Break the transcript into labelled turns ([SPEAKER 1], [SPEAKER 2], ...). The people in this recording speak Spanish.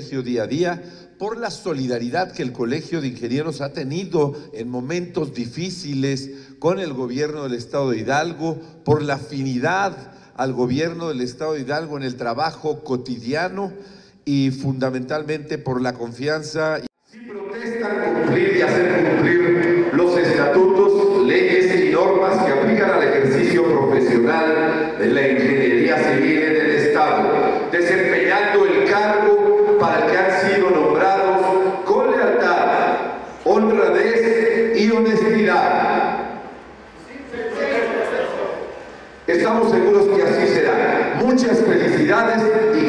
[SPEAKER 1] colegio día a día, por la solidaridad que el Colegio de Ingenieros ha tenido en momentos difíciles con el gobierno del Estado de Hidalgo, por la afinidad al gobierno del Estado de Hidalgo en el trabajo cotidiano y fundamentalmente por la confianza.
[SPEAKER 2] Si protestan cumplir y hacer cumplir los estatutos, leyes y normas que aplican al ejercicio profesional de la ingeniería civil en el Estado, desempeñando el cargo para el que han sido nombrados con lealtad, honradez y honestidad. Estamos seguros que así será. Muchas felicidades y